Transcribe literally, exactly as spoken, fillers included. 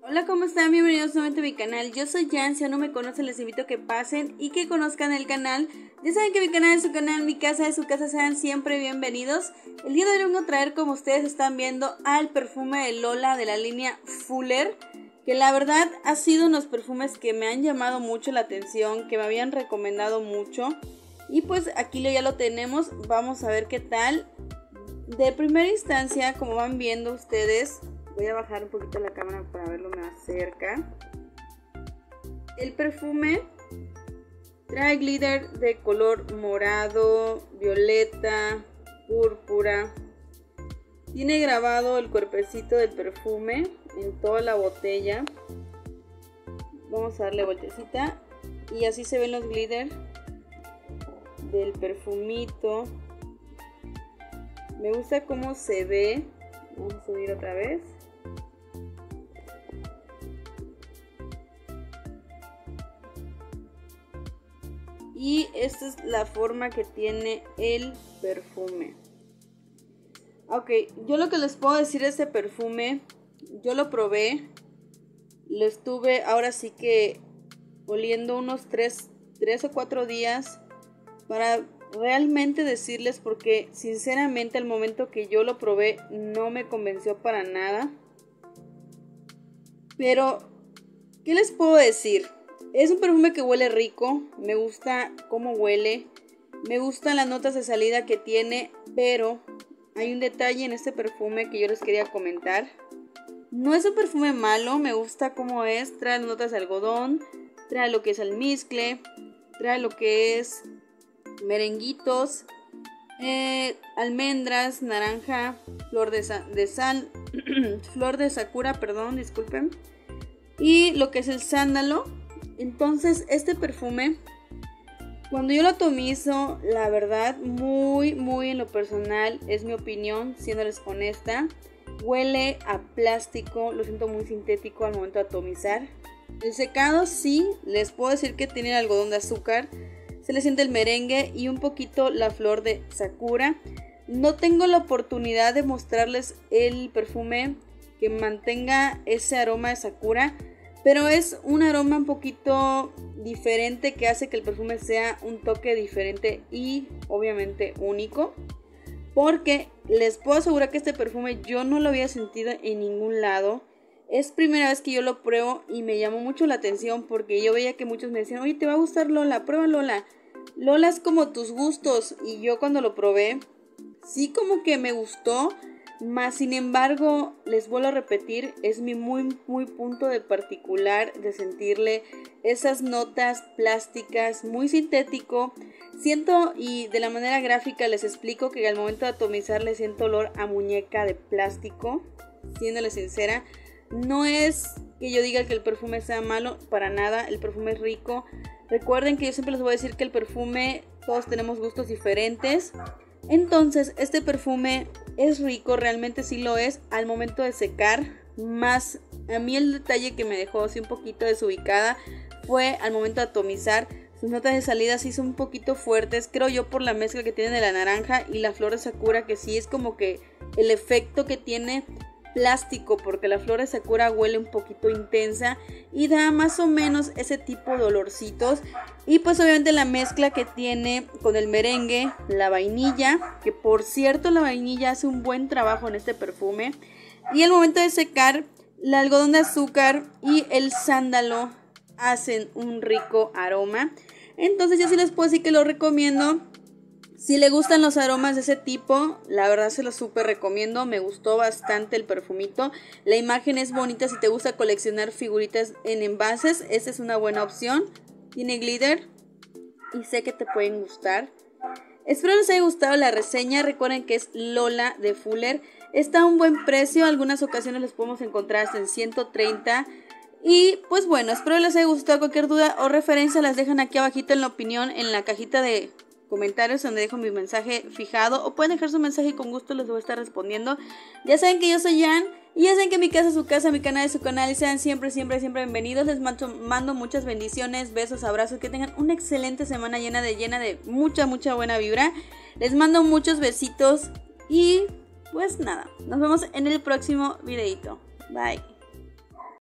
Hola, ¿cómo están? Bienvenidos nuevamente a mi canal. Yo soy Jan. Si aún no me conocen, les invito a que pasen y que conozcan el canal. Ya saben que mi canal es su canal, mi casa es su casa, sean siempre bienvenidos. El día de hoy vengo a traer, como ustedes están viendo, al perfume de Lola de la línea Fuller, que la verdad ha sido unos perfumes que me han llamado mucho la atención, que me habían recomendado mucho. Y pues aquí ya lo tenemos, vamos a ver qué tal. De primera instancia, como van viendo ustedes, voy a bajar un poquito la cámara para verlo más cerca. El perfume trae glitter de color morado, violeta, púrpura. Tiene grabado el cuerpecito del perfume en toda la botella. Vamos a darle vueltecita y así se ven los glitter del perfumito. Me gusta cómo se ve. Vamos a subir otra vez. Y esta es la forma que tiene el perfume. Ok, yo lo que les puedo decir de este perfume, yo lo probé, lo estuve ahora sí que oliendo unos tres o cuatro días para realmente decirles, porque sinceramente al momento que yo lo probé no me convenció para nada. Pero, ¿qué les puedo decir? Es un perfume que huele rico, me gusta cómo huele, me gustan las notas de salida que tiene, pero hay un detalle en este perfume que yo les quería comentar. No es un perfume malo, me gusta cómo es, trae notas de algodón, trae lo que es almizcle, trae lo que es merenguitos, eh, almendras, naranja, flor de, sa de sal, flor de sakura, perdón, disculpen, y lo que es el sándalo. Entonces este perfume, cuando yo lo atomizo, la verdad, muy, muy en lo personal, es mi opinión, siéndoles honesta, huele a plástico, lo siento muy sintético al momento de atomizar. El secado sí, les puedo decir que tiene algodón de azúcar, se le siente el merengue y un poquito la flor de sakura. No tengo la oportunidad de mostrarles el perfume que mantenga ese aroma de sakura, pero es un aroma un poquito diferente que hace que el perfume sea un toque diferente y obviamente único. Porque les puedo asegurar que este perfume yo no lo había sentido en ningún lado. Es primera vez que yo lo pruebo y me llamó mucho la atención porque yo veía que muchos me decían: oye, ¿te va a gustar Lola? Prueba Lola. Lola es como tus gustos. Y yo cuando lo probé, sí como que me gustó. Más sin embargo, les vuelvo a repetir, es mi muy, muy punto de particular de sentirle esas notas plásticas, muy sintético. Siento, y de la manera gráfica les explico, que al momento de atomizar le siento olor a muñeca de plástico. Siéndole sincera, no es que yo diga que el perfume sea malo, para nada, el perfume es rico. Recuerden que yo siempre les voy a decir que el perfume, todos tenemos gustos diferentes. Entonces este perfume es rico, realmente sí lo es al momento de secar. Más a mí el detalle que me dejó así un poquito desubicada fue al momento de atomizar. Sus notas de salida sí son un poquito fuertes, creo yo, por la mezcla que tiene de la naranja y la flor de sakura, que sí es como que el efecto que tiene plástico, porque la flor de sakura huele un poquito intensa y da más o menos ese tipo de olorcitos. Y pues obviamente la mezcla que tiene con el merengue, la vainilla, que por cierto la vainilla hace un buen trabajo en este perfume, y al momento de secar, el algodón de azúcar y el sándalo hacen un rico aroma. Entonces yo sí les puedo decir que lo recomiendo. Si le gustan los aromas de ese tipo, la verdad se los súper recomiendo. Me gustó bastante el perfumito. La imagen es bonita si te gusta coleccionar figuritas en envases. Esta es una buena opción. Tiene glitter y sé que te pueden gustar. Espero les haya gustado la reseña. Recuerden que es Lola de Fuller. Está a un buen precio. Algunas ocasiones los podemos encontrar hasta en ciento treinta. Y pues bueno, espero les haya gustado. Cualquier duda o referencia las dejan aquí abajito en la opinión, en la cajita de comentarios, donde dejo mi mensaje fijado, o pueden dejar su mensaje y con gusto les voy a estar respondiendo. Ya saben que yo soy Jan y ya saben que mi casa es su casa, mi canal es su canal, y sean siempre, siempre, siempre bienvenidos. Les mando, mando muchas bendiciones, besos, abrazos, que tengan una excelente semana llena de, llena de mucha, mucha buena vibra. Les mando muchos besitos y pues nada, nos vemos en el próximo videito. Bye.